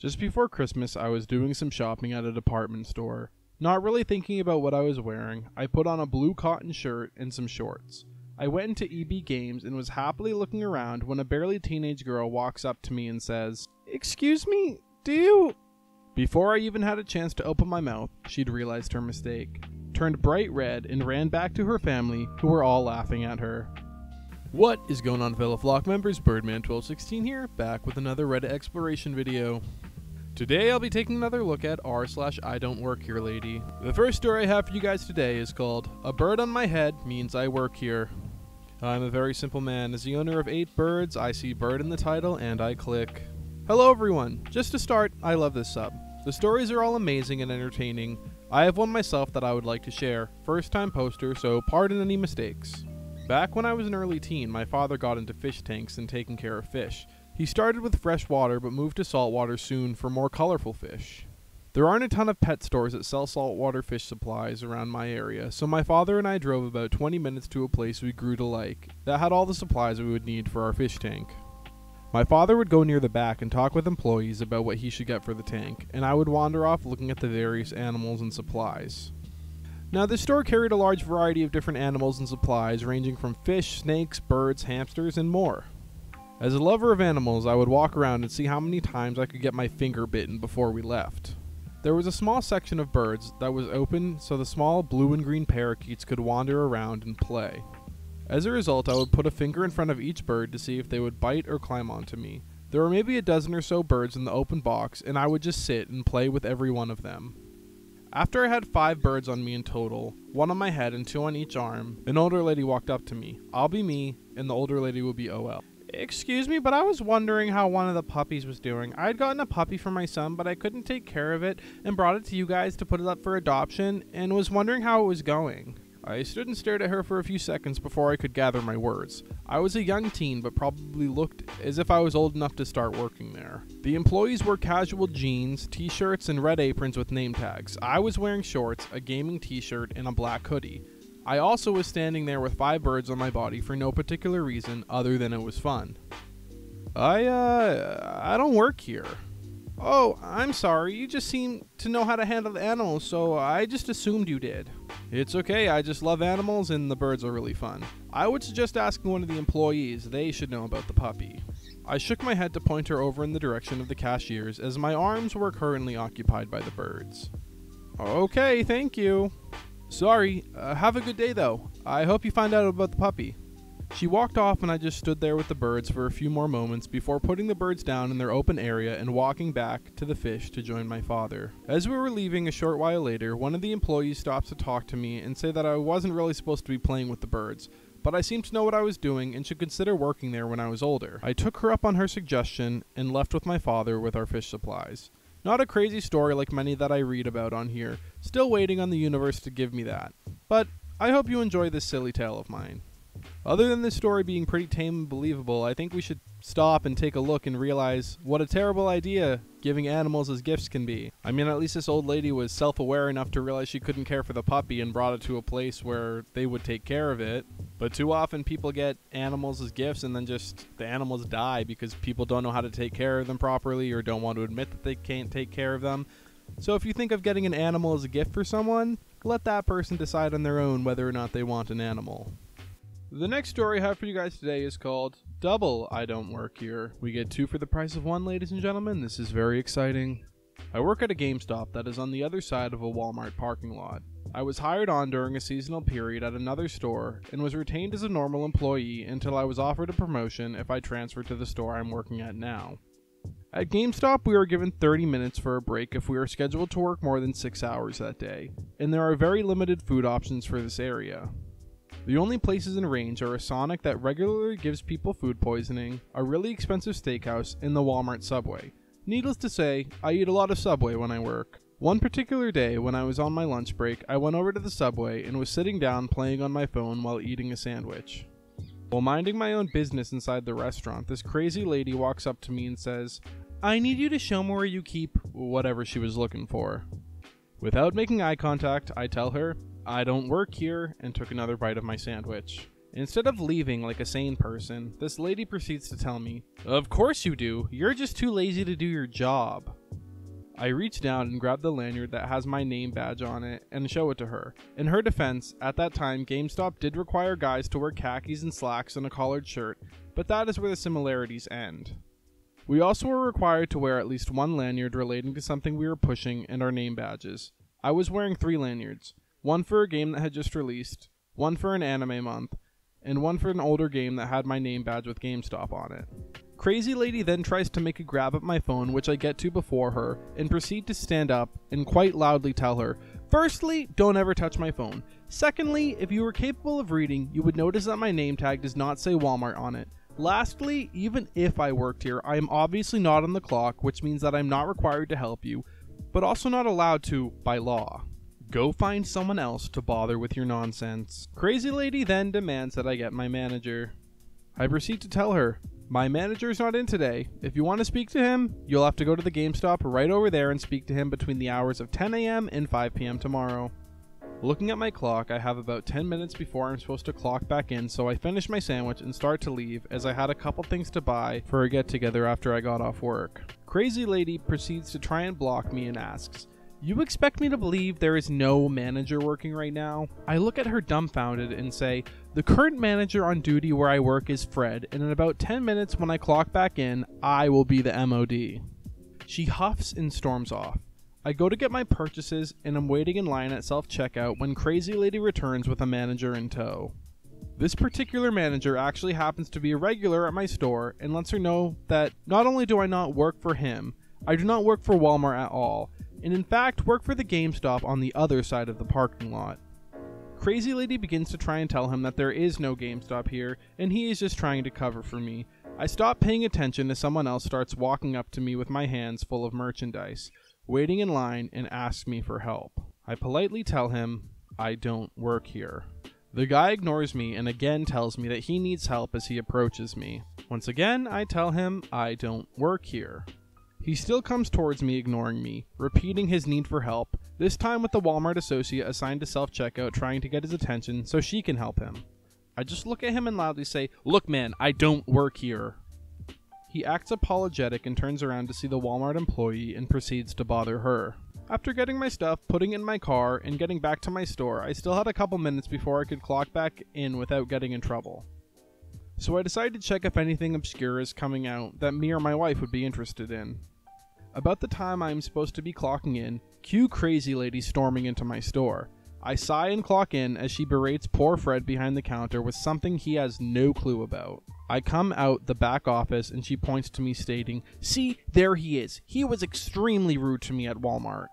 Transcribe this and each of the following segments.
Just before Christmas, I was doing some shopping at a department store. Not really thinking about what I was wearing, I put on a blue cotton shirt and some shorts. I went into EB Games and was happily looking around when a barely teenage girl walks up to me and says, "Excuse me, do you..." Before I even had a chance to open my mouth, she'd realized her mistake, turned bright red, and ran back to her family, who were all laughing at her. What is going on, fellow flock members? Birdman1216 here, back with another Reddit exploration video. Today I'll be taking another look at r/IDontWorkHereLady. The first story I have for you guys today is called "A Bird on My Head Means I Work Here." I'm a very simple man. As the owner of 8 birds, I see bird in the title and I click. Hello everyone. Just to start, I love this sub. The stories are all amazing and entertaining. I have one myself that I would like to share. First time poster, so pardon any mistakes. Back when I was an early teen, my father got into fish tanks and taking care of fish. He started with fresh water but moved to saltwater soon for more colorful fish. There aren't a ton of pet stores that sell saltwater fish supplies around my area, so my father and I drove about 20 minutes to a place we grew to like, that had all the supplies we would need for our fish tank. My father would go near the back and talk with employees about what he should get for the tank, and I would wander off looking at the various animals and supplies. Now, this store carried a large variety of different animals and supplies ranging from fish, snakes, birds, hamsters, and more. As a lover of animals, I would walk around and see how many times I could get my finger bitten before we left. There was a small section of birds that was open so the small blue and green parakeets could wander around and play. As a result, I would put a finger in front of each bird to see if they would bite or climb onto me. There were maybe a dozen or so birds in the open box, and I would just sit and play with every one of them. After I had 5 birds on me in total, 1 on my head and 2 on each arm, an older lady walked up to me. I'll be me, and the older lady will be OL. "Excuse me, but I was wondering how one of the puppies was doing. I had gotten a puppy for my son, but I couldn't take care of it and brought it to you guys to put it up for adoption and was wondering how it was going." I stood and stared at her for a few seconds before I could gather my words. I was a young teen, but probably looked as if I was old enough to start working there. The employees wore casual jeans, t-shirts, and red aprons with name tags. I was wearing shorts, a gaming t-shirt, and a black hoodie. I also was standing there with 5 birds on my body for no particular reason other than it was fun. I don't work here." "Oh, I'm sorry, you just seem to know how to handle the animals, so I just assumed you did." "It's okay, I just love animals and the birds are really fun. I would suggest asking one of the employees, they should know about the puppy." I shook my head to point her over in the direction of the cashiers as my arms were currently occupied by the birds. "Okay, thank you." "Sorry, have a good day though. I hope you find out about the puppy." She walked off and I just stood there with the birds for a few more moments before putting the birds down in their open area and walking back to the fish to join my father. As we were leaving a short while later, one of the employees stops to talk to me and say that I wasn't really supposed to be playing with the birds, but I seemed to know what I was doing and should consider working there when I was older. I took her up on her suggestion and left with my father with our fish supplies. Not a crazy story like many that I read about on here, still waiting on the universe to give me that. But I hope you enjoy this silly tale of mine. Other than this story being pretty tame and believable, I think we should stop and take a look and realize what a terrible idea giving animals as gifts can be. I mean, at least this old lady was self-aware enough to realize she couldn't care for the puppy and brought it to a place where they would take care of it. But too often people get animals as gifts and then just the animals die because people don't know how to take care of them properly or don't want to admit that they can't take care of them. So if you think of getting an animal as a gift for someone, let that person decide on their own whether or not they want an animal. The next story I have for you guys today is called "Double I Don't Work Here." We get 2 for the price of 1, ladies and gentlemen. This is very exciting. I work at a GameStop that is on the other side of a Walmart parking lot. I was hired on during a seasonal period at another store and was retained as a normal employee until I was offered a promotion if I transferred to the store I'm working at now. At GameStop, we are given 30 minutes for a break if we are scheduled to work more than 6 hours that day, and there are very limited food options for this area. The only places in range are a Sonic that regularly gives people food poisoning, a really expensive steakhouse, and the Walmart Subway. Needless to say, I eat a lot of Subway when I work. One particular day, when I was on my lunch break, I went over to the Subway and was sitting down playing on my phone while eating a sandwich. While minding my own business inside the restaurant, this crazy lady walks up to me and says, "I need you to show me where you keep," whatever she was looking for. Without making eye contact, I tell her, "I don't work here," and took another bite of my sandwich. Instead of leaving like a sane person, this lady proceeds to tell me, "Of course you do, you're just too lazy to do your job." I reach down and grab the lanyard that has my name badge on it and show it to her. In her defense, at that time, GameStop did require guys to wear khakis and slacks and a collared shirt, but that is where the similarities end. We also were required to wear at least one lanyard relating to something we were pushing and our name badges. I was wearing 3 lanyards, one for a game that had just released, one for an anime month, and one for an older game that had my name badge with GameStop on it. Crazy Lady then tries to make a grab at my phone, which I get to before her, and proceed to stand up and quite loudly tell her, firstly, don't ever touch my phone. Secondly, if you were capable of reading, you would notice that my name tag does not say Walmart on it. Lastly, even if I worked here, I am obviously not on the clock, which means that I'm not required to help you, but also not allowed to by law. Go find someone else to bother with your nonsense. Crazy Lady then demands that I get my manager. I proceed to tell her, my manager's not in today. If you want to speak to him, you'll have to go to the GameStop right over there and speak to him between the hours of 10 a.m. and 5 p.m. tomorrow. Looking at my clock, I have about 10 minutes before I'm supposed to clock back in, so I finish my sandwich and start to leave as I had a couple things to buy for a get-together after I got off work. Crazy Lady proceeds to try and block me and asks, you expect me to believe there is no manager working right now? I look at her dumbfounded and say, the current manager on duty where I work is Fred, and in about 10 minutes when I clock back in, I will be the MOD. She huffs and storms off. I go to get my purchases and I'm waiting in line at self-checkout when Crazy Lady returns with a manager in tow. This particular manager actually happens to be a regular at my store and lets her know that not only do I not work for him, I do not work for Walmart at all, and in fact work for the GameStop on the other side of the parking lot. Crazy Lady begins to try and tell him that there is no GameStop here and he is just trying to cover for me. I stop paying attention as someone else starts walking up to me with my hands full of merchandise, waiting in line, and asks me for help. I politely tell him I don't work here. The guy ignores me and again tells me that he needs help as he approaches me. Once again, I tell him I don't work here. He still comes towards me, ignoring me, repeating his need for help, this time with the Walmart associate assigned to self-checkout trying to get his attention so she can help him. I just look at him and loudly say, look man, I don't work here. He acts apologetic and turns around to see the Walmart employee and proceeds to bother her. After getting my stuff, putting it in my car, and getting back to my store, I still had a couple minutes before I could clock back in without getting in trouble. So I decided to check if anything obscure is coming out that me or my wife would be interested in. About the time I am supposed to be clocking in, cue Crazy Lady storming into my store. I sigh and clock in as she berates poor Fred behind the counter with something he has no clue about. I come out the back office and she points to me stating, see, there he is. He was extremely rude to me at Walmart.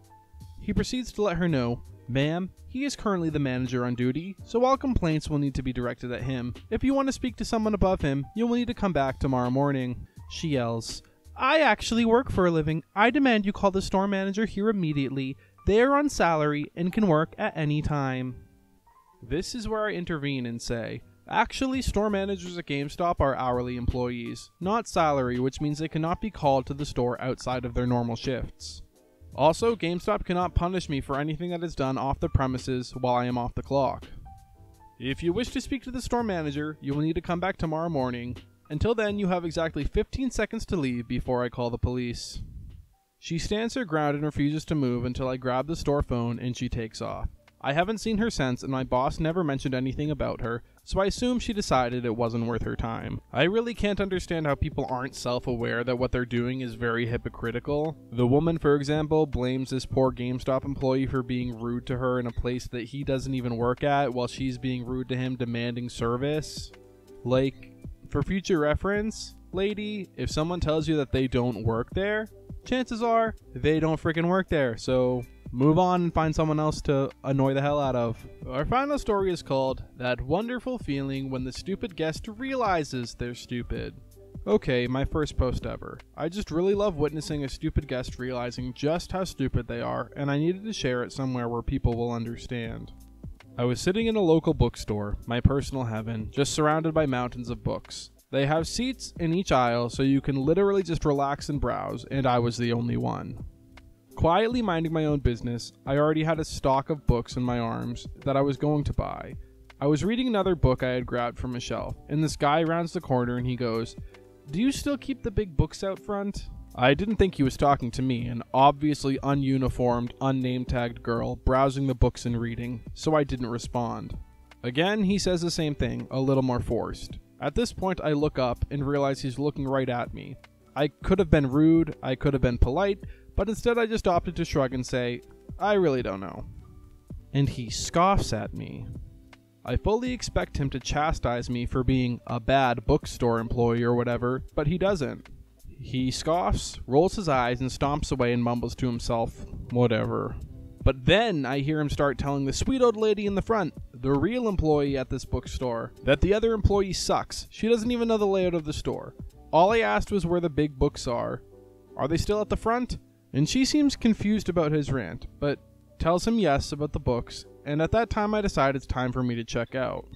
He proceeds to let her know, ma'am, he is currently the manager on duty, so all complaints will need to be directed at him. If you want to speak to someone above him, you will need to come back tomorrow morning. She yells, I actually work for a living. I demand you call the store manager here immediately. They are on salary and can work at any time. This is where I intervene and say, actually, store managers at GameStop are hourly employees, not salary, which means they cannot be called to the store outside of their normal shifts. Also, GameStop cannot punish me for anything that is done off the premises while I am off the clock. If you wish to speak to the store manager, you will need to come back tomorrow morning. Until then, you have exactly 15 seconds to leave before I call the police. She stands her ground and refuses to move until I grab the store phone and she takes off. I haven't seen her since and my boss never mentioned anything about her, so I assume she decided it wasn't worth her time. I really can't understand how people aren't self-aware that what they're doing is very hypocritical. The woman, for example, blames this poor GameStop employee for being rude to her in a place that he doesn't even work at while she's being rude to him demanding service. Like, for future reference, lady, if someone tells you that they don't work there, chances are they don't freaking work there, so move on and find someone else to annoy the hell out of. Our final story is called That Wonderful Feeling When the Stupid Guest Realizes They're Stupid. Okay, my first post ever. I just really love witnessing a stupid guest realizing just how stupid they are, and I needed to share it somewhere where people will understand. I was sitting in a local bookstore, my personal heaven, just surrounded by mountains of books. They have seats in each aisle so you can literally just relax and browse, and I was the only one. Quietly minding my own business, I already had a stock of books in my arms that I was going to buy. I was reading another book I had grabbed from a shelf, and this guy rounds the corner and he goes, "Do you still keep the big books out front?" I didn't think he was talking to me, an obviously ununiformed, unnamed-tagged girl browsing the books and reading, so I didn't respond. Again, he says the same thing, a little more forced. At this point, I look up and realize he's looking right at me. I could have been rude, I could have been polite, but instead I just opted to shrug and say, I really don't know. And he scoffs at me. I fully expect him to chastise me for being a bad bookstore employee or whatever, but he doesn't. He scoffs, rolls his eyes, and stomps away and mumbles to himself, whatever. But then I hear him start telling the sweet old lady in the front, the real employee at this bookstore, that the other employee sucks. She doesn't even know the layout of the store. All I asked was where the big books are. Are they still at the front? And she seems confused about his rant, but tells him yes about the books, and at that time I decide it's time for me to check out.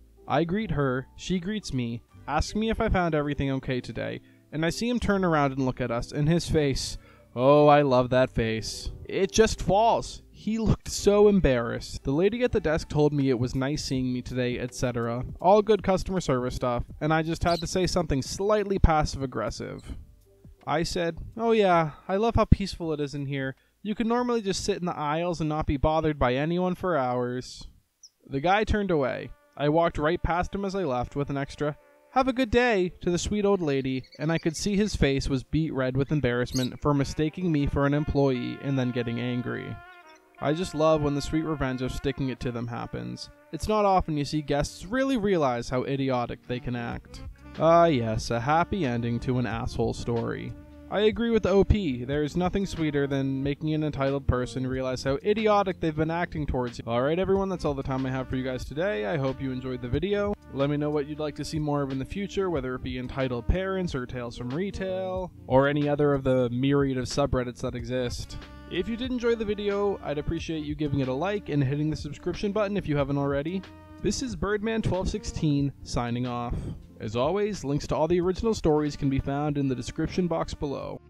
I greet her, she greets me, asks me if I found everything okay today, and I see him turn around and look at us, and his face, oh, I love that face. It just falls. He looked so embarrassed. The lady at the desk told me it was nice seeing me today, etc. All good customer service stuff, and I just had to say something slightly passive-aggressive. I said, oh yeah, I love how peaceful it is in here. You can normally just sit in the aisles and not be bothered by anyone for hours. The guy turned away. I walked right past him as I left with an extra, have a good day, to the sweet old lady, and I could see his face was beet red with embarrassment for mistaking me for an employee and then getting angry. I just love when the sweet revenge of sticking it to them happens. It's not often you see guests really realize how idiotic they can act. Ah yes, a happy ending to an asshole story. I agree with the OP, there is nothing sweeter than making an entitled person realize how idiotic they've been acting towards you. Alright everyone, that's all the time I have for you guys today. I hope you enjoyed the video. Let me know what you'd like to see more of in the future, whether it be entitled parents or tales from retail, or any other of the myriad of subreddits that exist. If you did enjoy the video, I'd appreciate you giving it a like and hitting the subscription button if you haven't already. This is Birdman1216 signing off. As always, links to all the original stories can be found in the description box below.